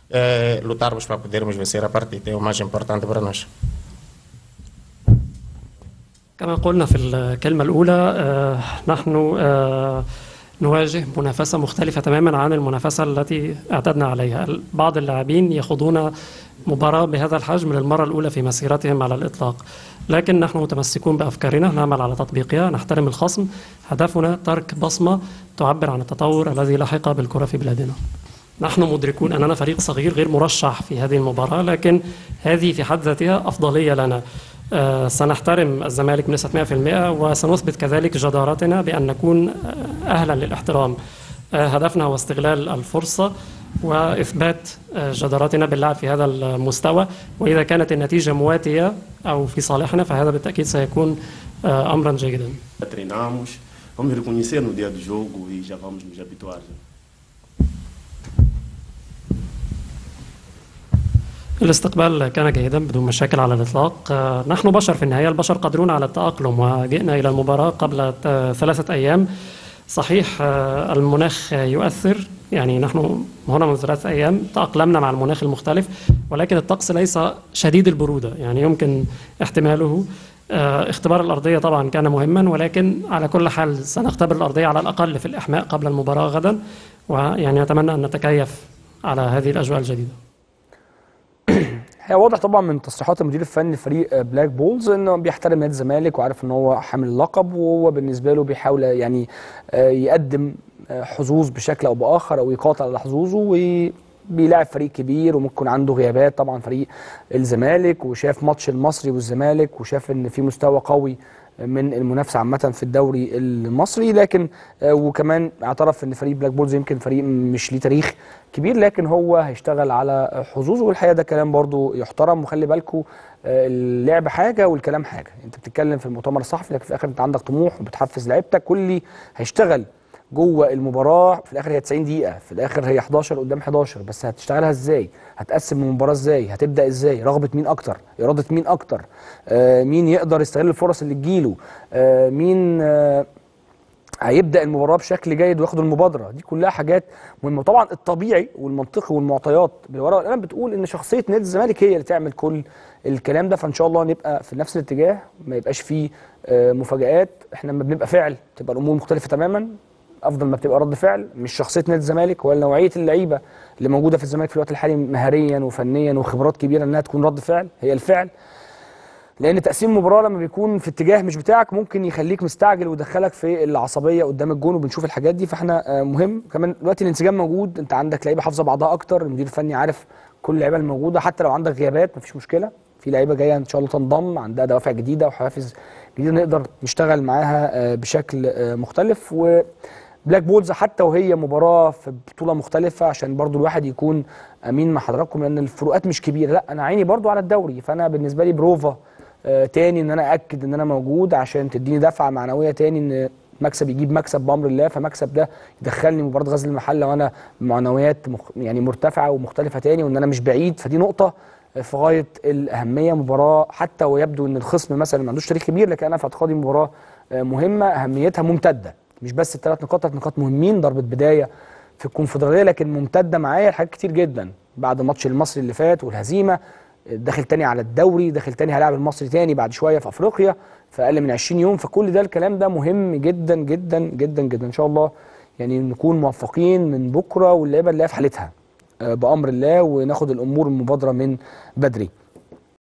lutarmos para podermos vencer a partida, é o mais importante para nós. كما قلنا في الكلمة الأولى، نحن نواجه منافسة مختلفة تماما عن المنافسة التي اعتدنا عليها. بعض اللاعبين يخوضون مباراة بهذا الحجم للمرة الأولى في مسيرتهم على الإطلاق، لكن نحن متمسكون بأفكارنا، نعمل على تطبيقها، نحترم الخصم، هدفنا ترك بصمة تعبر عن التطور الذي لحق بالكرة في بلادنا. نحن مدركون أننا فريق صغير غير مرشح في هذه المباراة، لكن هذه في حد ذاتها أفضلية لنا. سنحترم الزمالك بنسبة 100%، وسنثبت كذلك جدارتنا بأن نكون أهلا للاحترام. هدفنا هو استغلال الفرصة وإثبات جدارتنا باللعب في هذا المستوى، وإذا كانت النتيجة مواتية أو في صالحنا فهذا بالتأكيد سيكون أمرا جيدا. Treinamos, vamos reconhecer no dia do jogo e já vamos nos habituar. الاستقبال كان جيدا بدون مشاكل على الإطلاق. نحن بشر في النهاية، البشر قادرون على التأقلم، وجئنا إلى المباراة قبل 3 أيام. صحيح المناخ يؤثر، يعني نحن هنا منذ 3 أيام تأقلمنا مع المناخ المختلف، ولكن الطقس ليس شديد البرودة، يعني يمكن احتماله. اختبار الأرضية طبعا كان مهما، ولكن على كل حال سنختبر الأرضية على الأقل في الإحماء قبل المباراة غدا، ويعني نتمنى أن نتكيف على هذه الأجواء الجديدة. هي واضح طبعا من تصريحات المدير الفني لفريق بلاك بولز انه بيحترم نادي الزمالك وعارف ان هو حامل اللقب، وهو بالنسبه له بيحاول يعني يقدم حظوظ بشكل او باخر او يقاطع على حظوظه، وبيلاعب فريق كبير وممكن يكون عنده غيابات طبعا فريق الزمالك، وشاف ماتش المصري والزمالك وشاف ان في مستوى قوي من المنافسه عامه في الدوري المصري، لكن وكمان اعترف ان فريق بلاك بولز يمكن فريق مش ليه تاريخ كبير، لكن هو هيشتغل على حظوظه، والحقيقه ده كلام برضو يحترم. وخلي بالكم اللعب حاجه والكلام حاجه، انت بتتكلم في المؤتمر الصحفي لكن في الاخر انت عندك طموح وبتحفز لعيبتك، كل اللي هيشتغل جوه المباراه في الاخر هي 90 دقيقه، في الاخر هي 11 قدام 11، بس هتشتغلها ازاي؟ هتقسم المباراه ازاي؟ هتبدا ازاي؟ رغبه مين اكتر؟ اراده مين اكتر؟ مين يقدر يستغل الفرص اللي تجيله؟ مين هيبدا المباراه بشكل جيد وياخد المبادره؟ دي كلها حاجات مهمه. طبعا الطبيعي والمنطقي والمعطيات بالورقه والقلم بتقول ان شخصيه نادي الزمالك هي اللي تعمل كل الكلام ده، فان شاء الله نبقى في نفس الاتجاه، ما يبقاش فيه مفاجآت. احنا لما بنبقى فعل تبقى الامور مختلفه تماما، افضل ما بتبقى رد فعل. مش شخصيه نادي الزمالك ولا نوعيه اللعيبه اللي موجوده في الزمالك في الوقت الحالي مهاريا وفنيا وخبرات كبيره انها تكون رد فعل، هي الفعل. لان تقسيم المباراه لما بيكون في اتجاه مش بتاعك ممكن يخليك مستعجل ويدخلك في العصبيه قدام الجون، وبنشوف الحاجات دي. فاحنا مهم كمان دلوقتي الانسجام موجود، انت عندك لعيبه حافظه بعضها اكتر، المدير الفني عارف كل اللعيبه الموجوده، حتى لو عندك غيابات مفيش مشكله، في لعيبه جايه ان شاء الله تنضم عندها دوافع جديده وحوافز جديده نقدر نشتغل معاها بشكل مختلف. بلاك بولز حتى وهي مباراه في بطوله مختلفه، عشان برضو الواحد يكون امين مع حضراتكم لان الفروقات مش كبيره، لا انا عيني برضو على الدوري، فانا بالنسبه لي بروفا تاني ان انا اكد ان انا موجود عشان تديني دفعه معنويه تاني ان مكسب يجيب مكسب بامر الله، فمكسب ده يدخلني مباراه غزل المحله وانا معنويات يعني مرتفعه ومختلفه تاني، وان انا مش بعيد، فدي نقطه في غايه الاهميه. مباراه حتى ويبدو ان الخصم مثلا ما عندوش تاريخ كبير، لكن انا في اعتقادي مباراه مهمه اهميتها ممتده، مش بس ال3 نقاط، 3 نقاط مهمين، ضربه بدايه في الكونفدراليه، لكن ممتده معايا لحاجات كتير جدا بعد ماتش المصري اللي فات والهزيمه، داخل تاني على الدوري، داخل تاني هلاعب المصري تاني بعد شويه في افريقيا في اقل من 20 يوم، فكل ده الكلام ده مهم جدا جدا جدا جدا. ان شاء الله يعني نكون موفقين من بكره واللعيبه اللي هي في حالتها بامر الله، وناخد الامور المبادره من بدري.